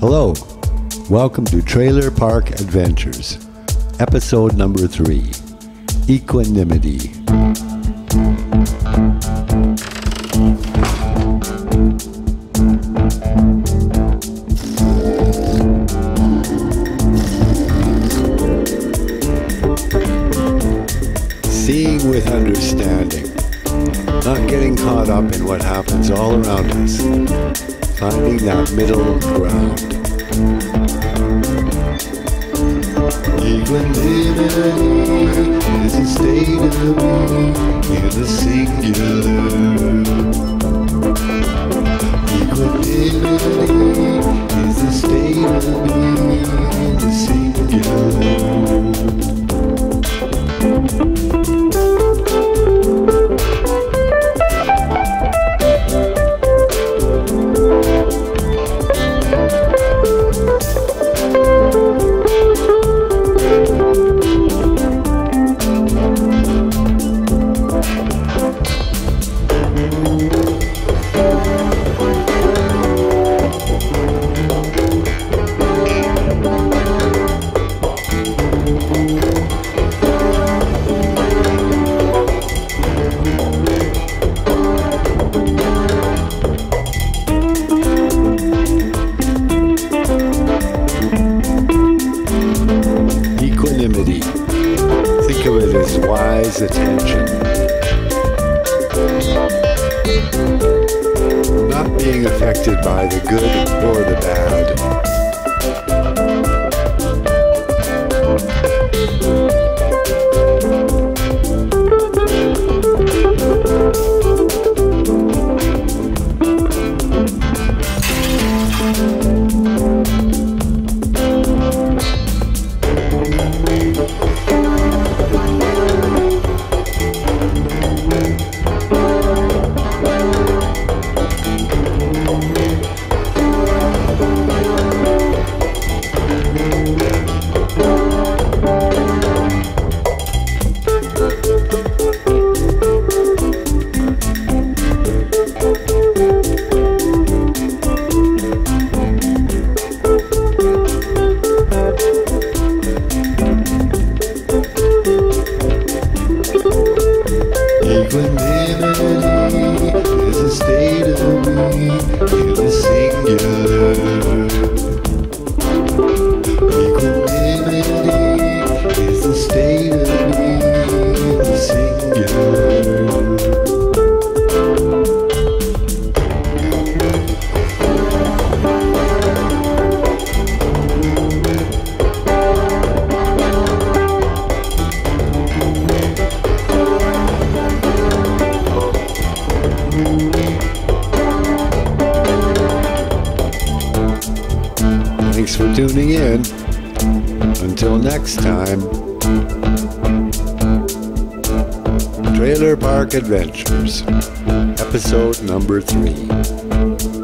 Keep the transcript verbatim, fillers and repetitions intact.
Hello, welcome to Trailer Park Adventures, episode number three, Equanimity. Seeing with understanding, not getting caught up in what happens all around us, finding that middle ground. Equanimity is a state of being in the singular. Equanimity is the state of being in the singular. Equanimity. Think of it as wise attention. Not being affected by the good or the bad. Equanimity is a state of being in the singular. Equanimity is the state of being in the singular. Thanks for tuning in. Until next time, Trailer Park Adventures, episode number three.